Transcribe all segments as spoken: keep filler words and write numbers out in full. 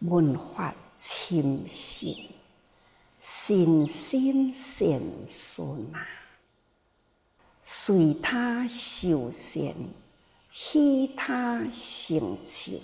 文法深信，心心善顺啊！随他修善，希他成就，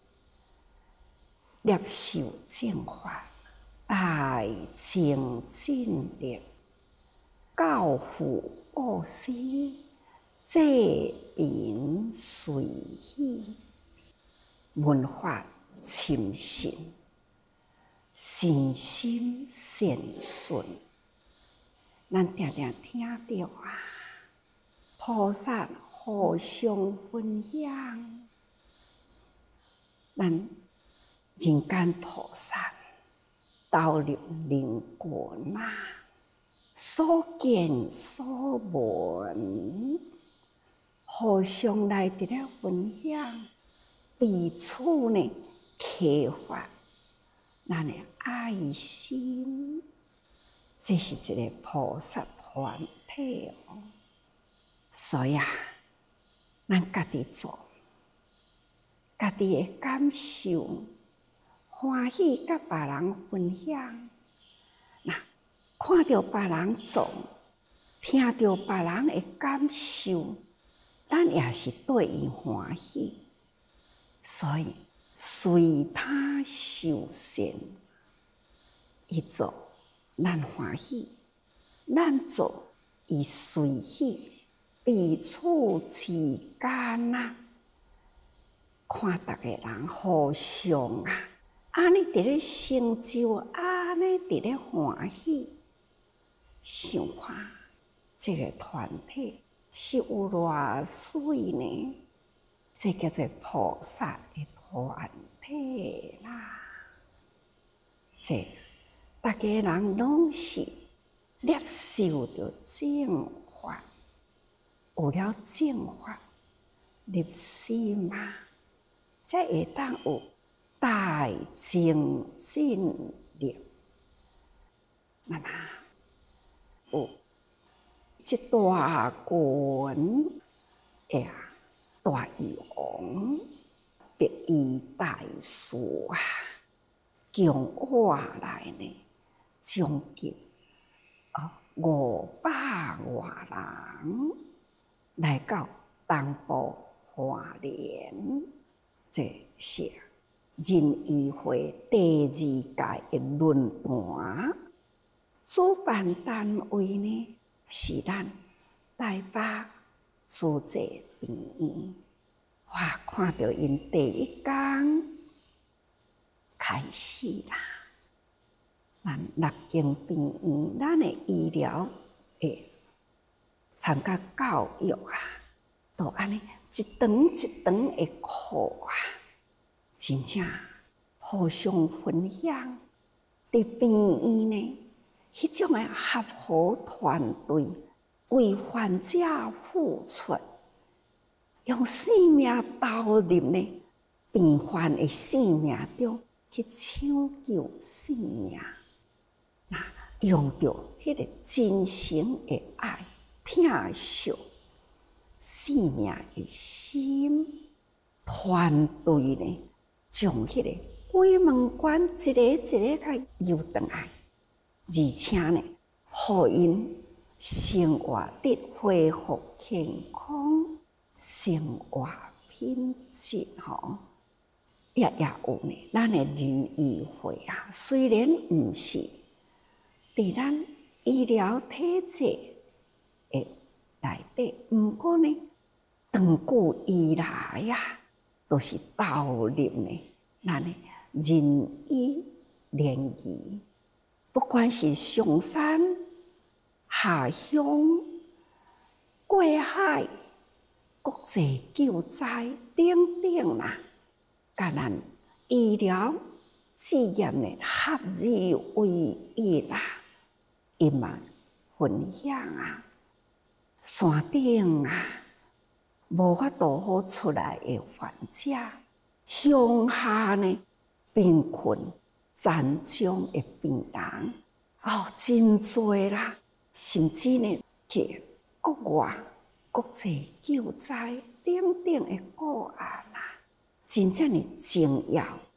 接受正法，大精进力，教父布施，济贫随喜，文法深信，心心善顺。咱常常听到啊，菩萨互相分享，咱人间菩萨投入灵魂啊，所见所闻，互相来伫咧分享，彼此呢启发咱的爱心，这是一个菩萨团体哦。所以啊，咱家己做，家己的感受，欢喜甲别人分享。那看到别人做，听到别人的感受，咱也是对伊欢喜。所以随他修善，伊做咱欢喜，咱做伊随喜。彼此之间啊，看逐个人互相啊，安尼伫咧成就，安尼伫咧欢喜。想看这个团体是有偌水呢？这叫做菩萨的团体啦。这逐个人拢是接受着正法。有了正法入心啊，才会当有大精进力。那么有一大群的大义王、白衣大师啊，共我来呢，将近哦五百外人。来到东部花莲，这是仁义会第二届的论坛，主办单位呢是咱台北慈济病院。哇，看到因第一天开始啦，咱六间病院，咱的医疗诶。参加教育啊，都安尼一堂一堂的课啊，真正互相分享。伫病院呢，迄种的合伙团队，为患者付出，用生命投入呢病患的生命中去抢救生命，那用着迄个真诚的爱。疼惜生命的心，团队呢，将迄个鬼门关一个一个甲游转来，而且呢，互因生活得恢复健康，生活品质吼，也也有呢。咱的仁义会啊，虽然毋是伫咱医疗体制。诶，内底，毋过呢，长久以来呀、啊，都是投入呢，咱的仁义联谊，不管是上山下乡、过海、国际救灾等等啦，甲咱医疗事业呢合而为一啦，伊嘛分享啊。山顶啊，无法度好出来的患者，乡下呢贫困残障的病人，哦，真多啦，甚至呢去国外国际救灾等等的个案啦，真正的重要，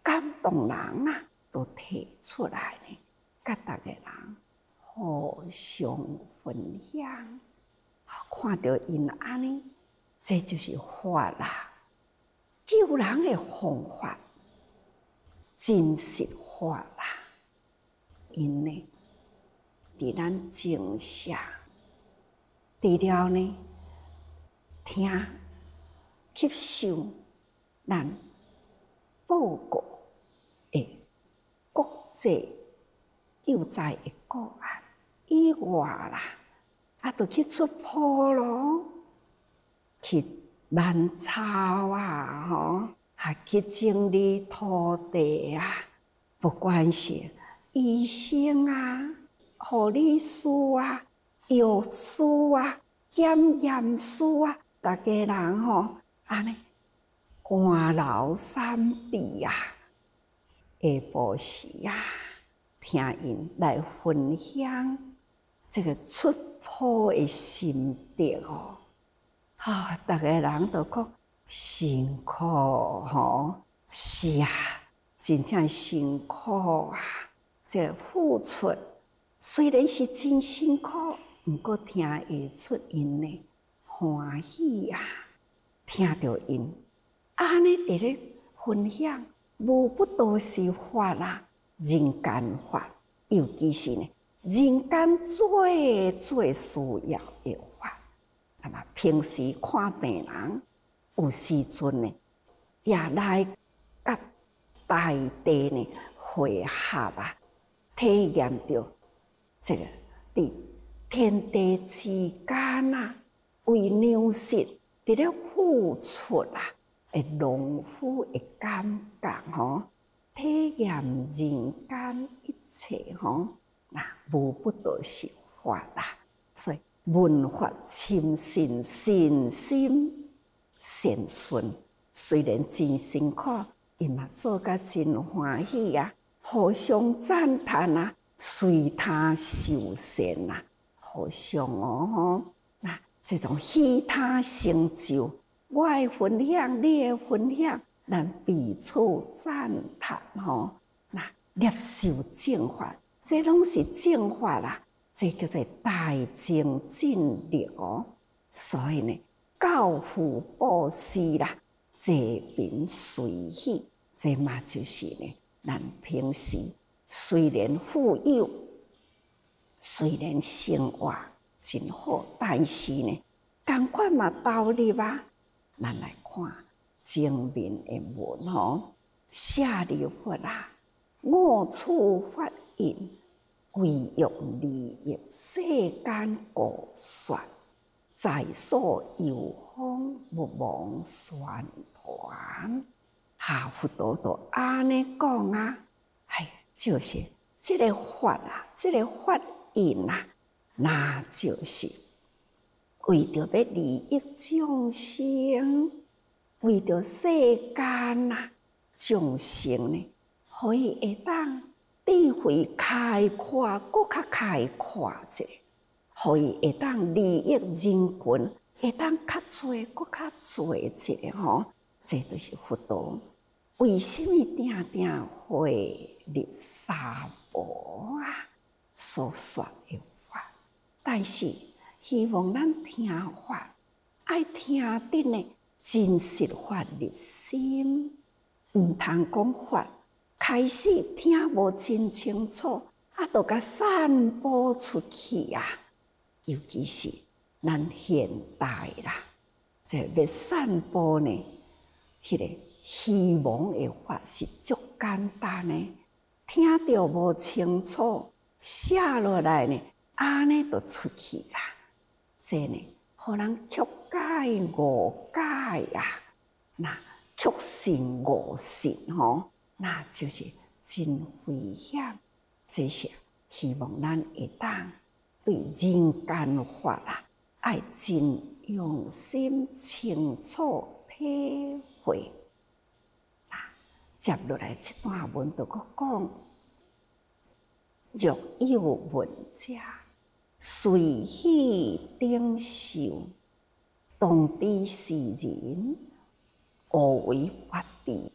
感动人啊，都提出来呢，甲逐个人互相分享。看到因安尼，这就是法啦，救人的方法，真实法啦。因呢，伫咱静下，除了呢，听吸收咱报告的国际救灾的个案以外啦，啊，就去出坡咯，去万草啊，吼，还去整理土地啊，不管是医生啊、护理师啊、药师啊、检验师啊，大家人吼，安尼寒流三地啊，下晡时啊，听因来分享这个出坡的心得哦。啊，大家人都讲辛苦吼，是啊，真正辛苦啊！这个付出虽然是真辛苦，不过听会出因的欢喜啊！听到因安尼伫咧分享，无不都是法啦，人间法，尤其是呢，人间最最需要的法。那么平时看病人，有时阵呢，也来甲大地呢汇合啊，体验到这个伫天地之间啊，为粮食伫咧付出啊，的农夫的感觉吼，体验人间一切吼，那无不都是法啦，所以。文法深信信心善顺，虽然真辛苦，伊嘛做甲真欢喜啊！互相赞叹啊，随他受善啊，互相哦吼，那这种喜他成就，我的分享，你的分享，咱彼此赞叹吼，那接受正法，这拢是正法啦。这叫做大精进力哦，所以呢，教父布施啦，济贫随喜，这嘛就是呢，咱平时虽然富有，虽然生活真好，但是呢，同款嘛投入啊。咱来看前面的文吼，舍利弗啊，我处法印。为欲利益世间故说，在所有方不忘宣传。哈佛陀都安尼讲啊，哎，就是这个法啊，这个法印啊，那就是为着要利益众生，为着世间啊众生呢，可以会当。智慧开阔，搁较开阔者，可以会当利益人群，会当较侪，搁较侪者吼。这都是佛陀为什么定定会立三宝啊所说的法？但是希望咱听法，爱听得呢真实法入心，毋通讲法。开始听无真清楚，啊，都甲散播出去啊！尤其是咱现代啦，这要散播呢，迄、那个希望的法是足简单的，听着无清楚，写落来呢，安尼就出去啦。这呢，互人曲解误解啊，那曲信误信吼。那就是真危险，这些希望咱会当对人间法啊，爱真用心清楚体会。那接落来这段文就搁讲，若有闻者，随喜顶受，当知是人，无为法治。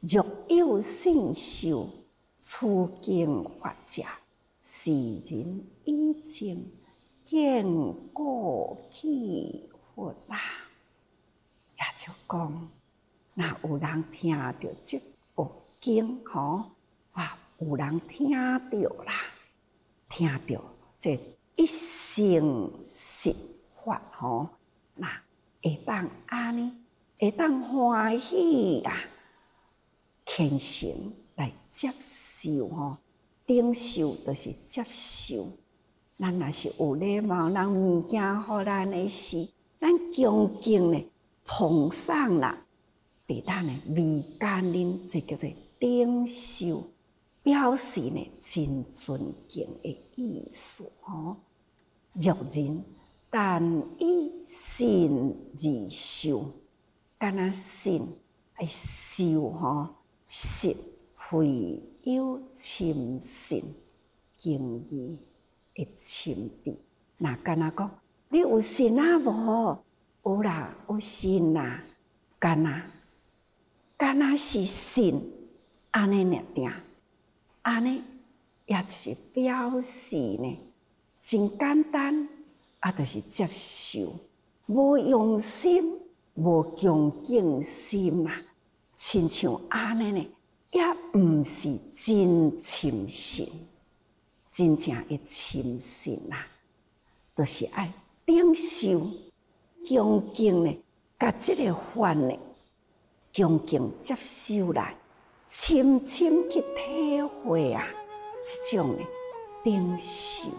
若有信受，此经法者，世人已经见过去佛啦。也就讲，若有人听到这部经吼，哇，有人听到啦，听到这一生实法吼，那会当安尼，会当欢喜啊，虔诚来接受吼，顶受就是接受。咱若是有礼貌，人物件互咱的时，咱恭敬呢捧上啦，伫咱的眉间恁，这叫做顶受，表示呢真尊敬的意思吼。若人但以信而受，敢若信爱受吼，实非有深信敬意的深谛。那敢若讲，你有信啊无？有啦，有信啦，敢若敢若是信，安尼尔定，安尼也就是表示呢，真简单，啊，就是接受，无用心，无恭敬心啦，亲像安尼呢，也毋是真深信，真正的深信啦，就是爱顶受。恭敬呢，甲这个法呢，恭敬接受来，深深去体会啊，这种呢顶受。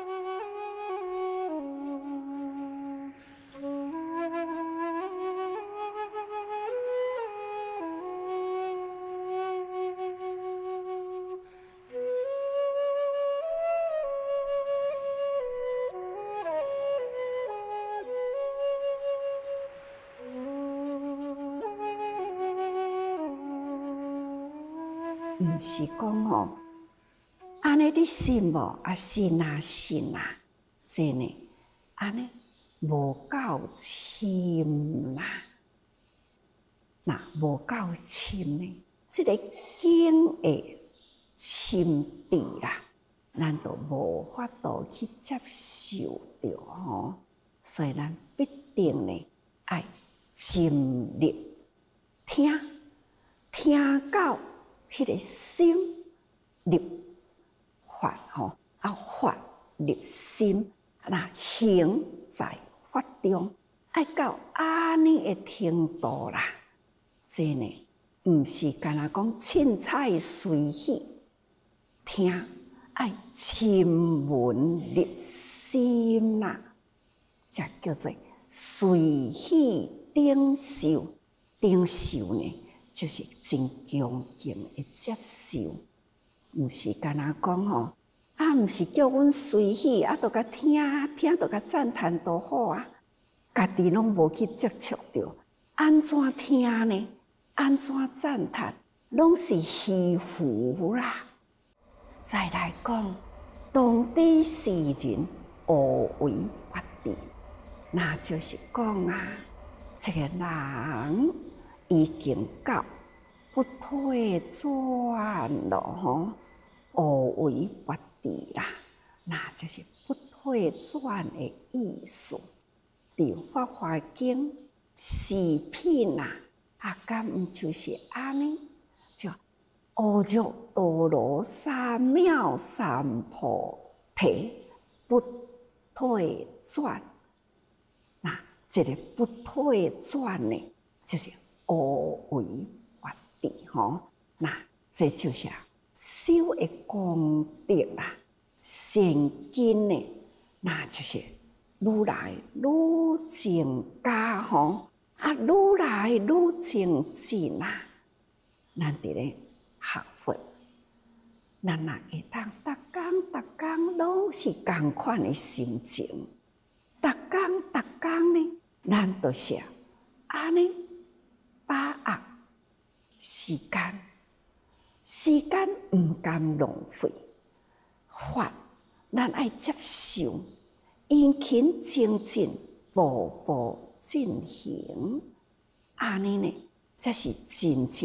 毋是讲吼，安尼你信无？啊信啊信啊，这呢，安尼无够深啦。那无够深呢？这个经的深谛啦，咱就无法度去接受着吼。所以咱必定呢，爱深入听，听到。迄个心入法吼，啊法入心，那行在法中，爱到安尼的程度啦。这呢，毋是干那讲凊彩随喜听，爱深文入心啦，这叫做随喜顶受。顶受呢？就是真恭敬的接受，毋是干那讲吼，啊，毋是叫阮随喜，啊，都甲听听，都甲赞叹都好啊，家己拢无去接触着，安怎听呢？安怎赞叹？拢是虚浮啦。再来讲，当地世人无为法治，那就是讲啊，这个人。已经到不退转了吼，无为法治啦，那就是不退转的意思。伫《法华经》四品啦，啊，敢毋就是安尼？就阿耨多罗三藐三菩提不退转。那这个不退转呢，就是无为法治吼，那这就是修的功德啦。善根呢，那就是愈来愈增加吼，啊，愈来愈精进啦。咱伫咧学佛，咱若会当逐工逐工拢是同款的心情，逐工逐工呢，咱都是安尼。把握时间，时间毋甘浪费，法咱爱接受，殷勤精进，步步进行，安尼呢，才是真正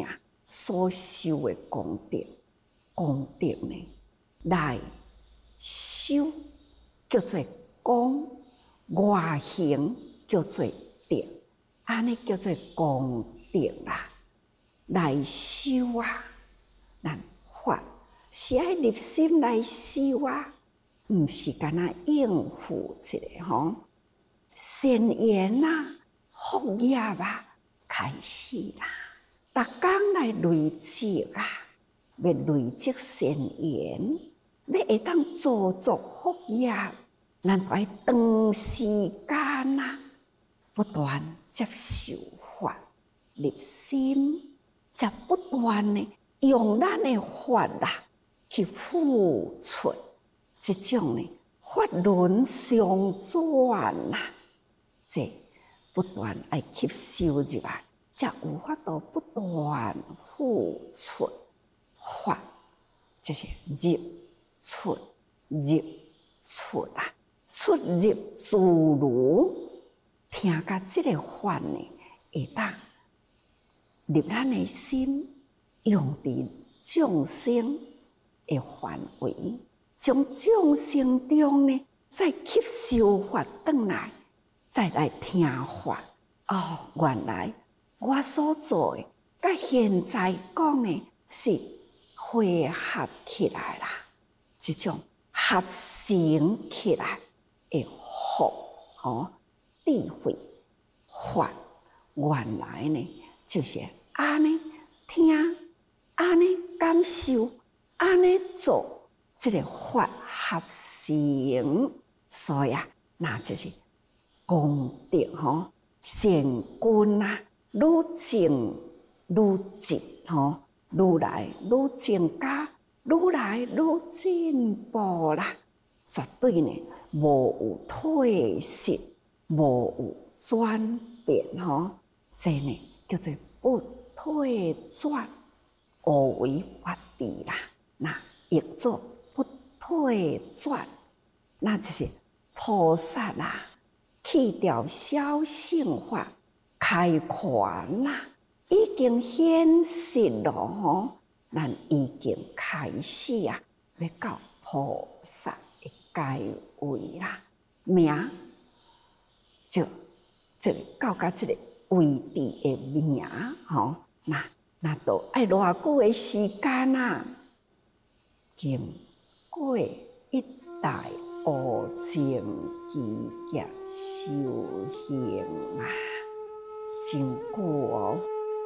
所修的功德，功德呢来修叫做功，外行叫做德，安尼叫做功德啦。来修啊，咱法是爱入心来修啊，毋是干那应付一个吼。善缘啊，福业啊，开始啦。逐工来累积啊，要累积善缘，要会当做作福业，咱就爱长时间啊，不断接受法入心，才不断的用咱的法啊去付出，这种呢法轮相转啊，这不断爱吸收入来，才有法度不断付出。法就是入出入出啊，出入自如。听甲这个法呢，会当入咱的心，用伫众生的范围，从众生中呢，再吸收法转来，再来听法。哦，原来我所做的，甲现在讲的是汇合起来啦，这种合成起来的福哦，智慧法，原来呢就是安尼听，安尼感受，安尼做，这个法合成，所以啊，那就是功德吼，善根啊，愈增愈进吼，愈来愈增加，愈来愈进步啦。绝对呢，无有退失，无有转变吼，这呢叫做不退转，无为法治啦。那译作不退转，那就是菩萨啦，去掉小乘法，开权啦，已经显示了吼，咱已经开始啊，要到菩萨的阶位啦，名就这个到达这个位置的名吼，那那都爱偌久的时间啊？经过一代无情奇劫修行啊，真久哦。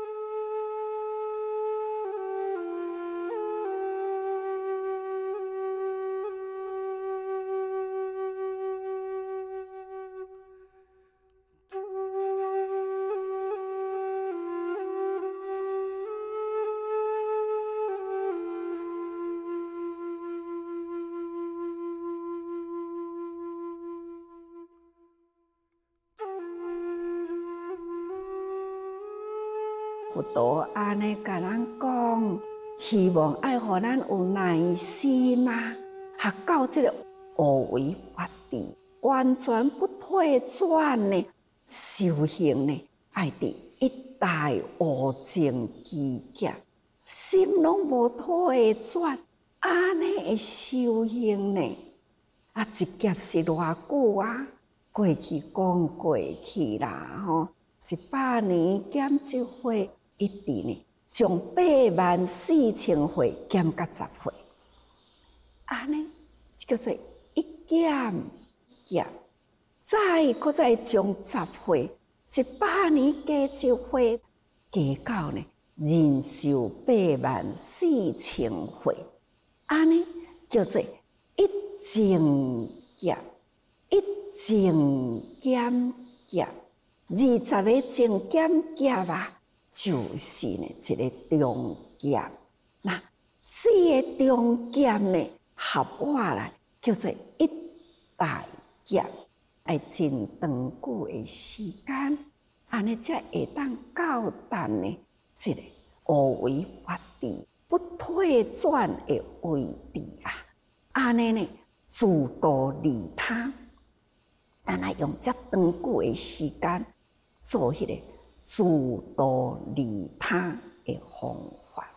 佛陀安尼甲咱讲，希望爱互咱有耐心嘛，学到这个无为法治，完全不退转呢。修行呢，爱伫一代无情奇劫，心拢无退转，安尼的修行呢，啊，一劫是偌久啊？过去讲过去啦，吼，一百年减一岁。一直呢，从八万四千岁减到十岁，安尼叫做一减减，再搁再从十岁一百年加一岁，加到呢人寿八万四千岁，安尼叫做一增减，一增减减，二十个增减减啊！就是呢，一个中劫，那四个中劫呢合我来叫做一大劫，爱真长久的时间，安尼才会当到达呢，这个无为法治不退转的位置啊！安尼呢，自度利他，咱来用遮长久的时间做迄个。自度利他的方法。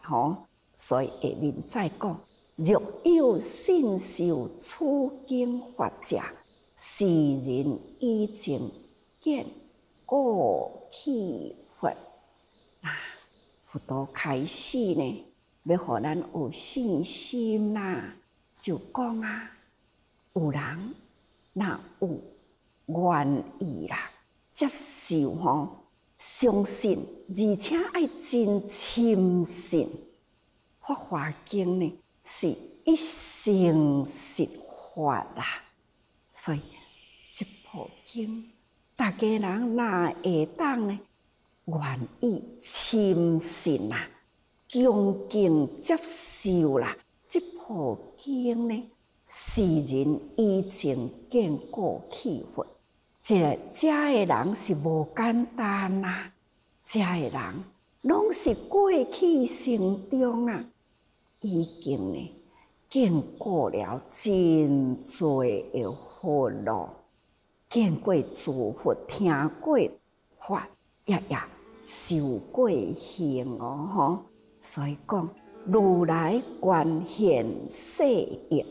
吼。所以下面再讲，若有信受此经法者，是人已经见过去佛。啊，佛陀开始呢，要互咱有信心啦，就讲啊，有人若有愿意啦，接受吼，相信，而且爱真深信。法华经呢是一生实法啦，所以这部经，大家人若会当呢，愿意深信啦，恭敬接受啦，这部经呢，世人已经见过去佛。这个这个人是无简单啦，这个人拢是过去生中啊，已经呢见过了真多的佛咯，见过诸佛，听过法，也也受过行哦吼。所以讲，如来观现世业。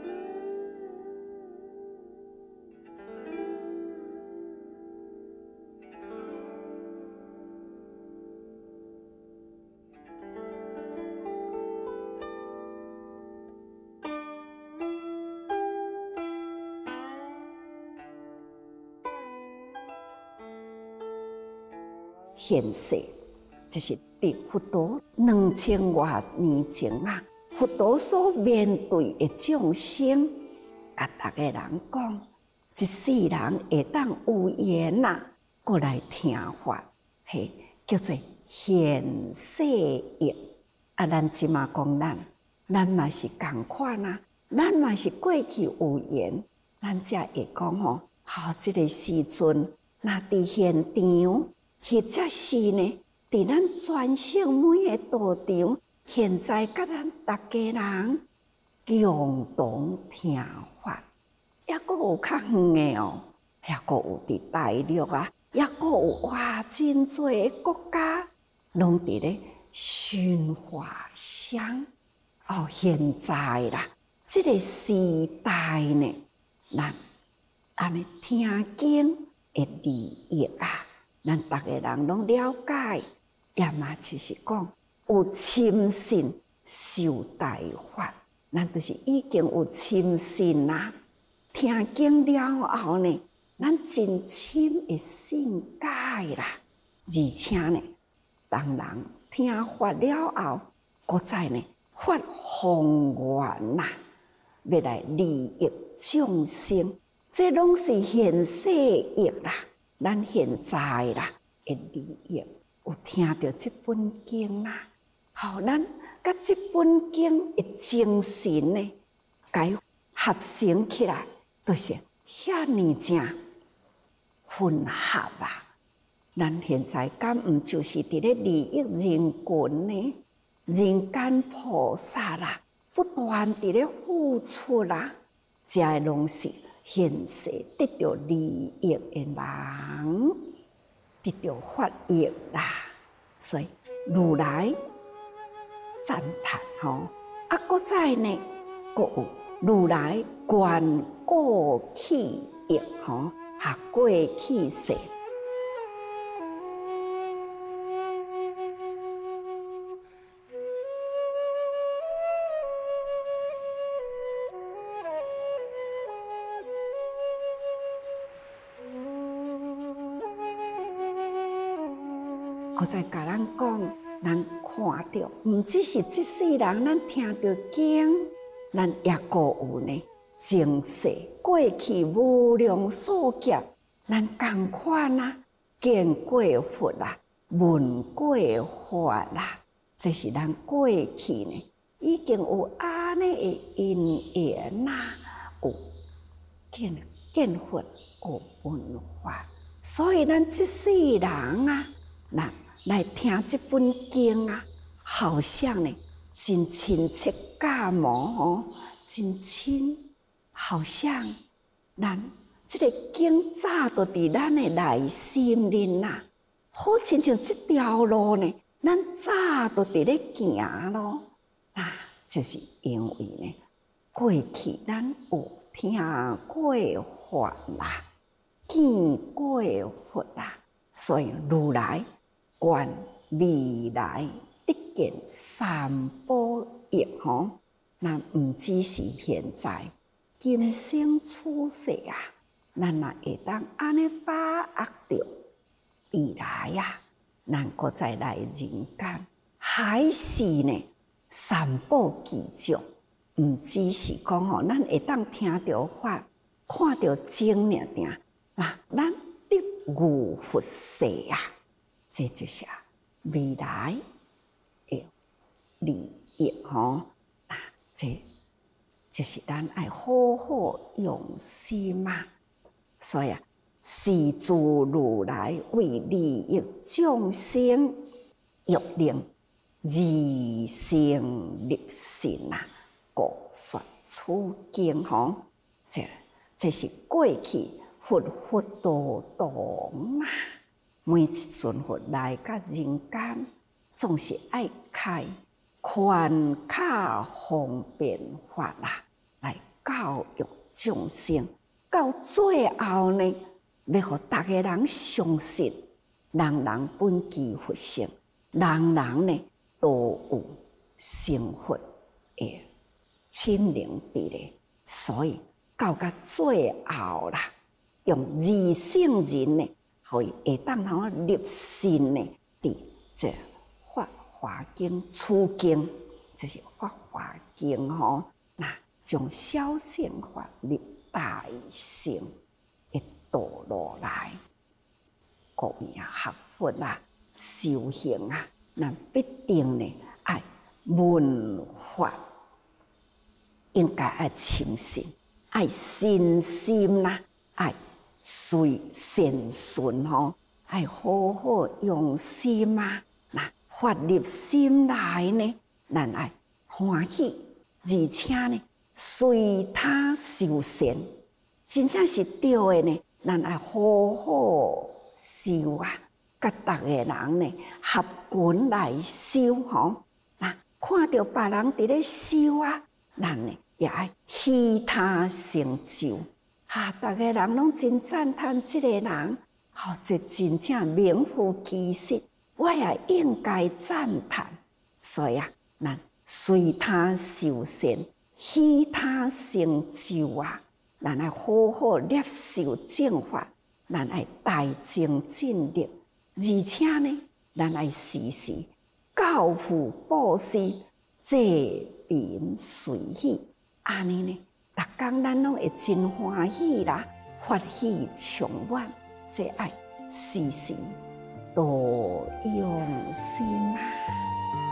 现世，就是伫佛陀两千多年前啊，佛陀所面对的众生，啊，逐个人讲，一世人会当有缘呐，过来听法，嘿，叫做现世业。啊，咱即嘛讲咱，咱嘛是共款啊，咱嘛是过去有缘，咱才会讲吼，好，即个时阵，若伫现场。或者是呢，伫咱全省每个道场，现在甲咱大家人共同听法，抑阁有较远的哦，抑阁有伫大陆啊，抑阁有哇真多个国家，拢伫咧熏法香。哦，现在啦，即个时代呢，咱安尼听经的利益啊。咱逐个人拢了解，也嘛就是讲有深信受大法，咱就是已经有深信啦。听经了后呢，咱真深的信解啦，而且呢，当人听法了后，搁再呢发宏愿啦，要来利益众生，这拢是现世业啦。咱现在啦，的利益有听到这本经啦，好，咱甲这本经的精神呢，该合成起来，就是遐尼正混合啊。咱现在敢毋就是伫咧利益人群呢？人间菩萨啦，不断伫咧付出啦，这个拢是。现世得到利益的人，得到法益啦，所以如来赞叹吼，啊，搁再呢，搁有如来观过去业吼，啊，过去世。我再甲咱讲，咱看到，毋只是即世人，咱听到经，咱也个有呢。前世过去无量数劫，咱共款啊，见过佛啦，闻过法啦，这是咱过去呢，已经有安尼的因缘啦，有见见佛，有闻法，所以咱即世人啊，咱。来听这本经啊，好像呢，真亲切感冒吼，真亲，好像咱这个经早都伫咱的内心里呐，好亲像这条路呢， 咱早都伫咧行咯，啊，就是因为呢，过去咱有听过法啦，见过佛啦，所以如来观未来得见三宝业吼，那毋只是现在今生出世啊，咱也会当安尼把握着未来啊，咱搁再来人间，还是呢三宝其中，毋只是讲吼，咱会当听着法，看着经尔尔啊，咱得悟佛世啊，这就是未来的利益吼啊，这就是咱爱好好用心嘛。所以啊，是诸如来为利益众生，欲令二乘立信啊，故说此经吼。这这是过去佛佛道道啊，每一尊佛来到人间，总是爱开宽卡方便法啦，来教育众生。到最后呢，要互大家人相信，人人本具佛性，人人呢都有成佛的亲灵伫咧。所以到到最后啦，用二乘人呢，互伊会当通立信呢，伫这《法华经》此经，就是《法华经》吼，那将小乘法立大乘的道路来，各位啊，学佛啊，修行啊，咱必定呢爱闻法，应该爱深信，爱信心啦，爱随善顺吼，爱好好用心啊，那法入心来呢，咱爱欢喜，而且呢。随他修善，真正是对的呢。咱爱好好修啊，甲逐个人呢合群来修吼。那看到别人伫咧修啊，咱呢也爱希他成就。哈、啊，逐个人拢真赞叹即个人，吼、哦，这真正名副其实，我也应该赞叹。所以啊，咱随他修善。希他成就啊！咱爱好好接受正法，咱爱大精进力，而且呢，咱爱时时教父布施，济贫随喜。安尼呢，逐工咱拢会真欢喜啦，法喜充满，这爱时时多用心啊！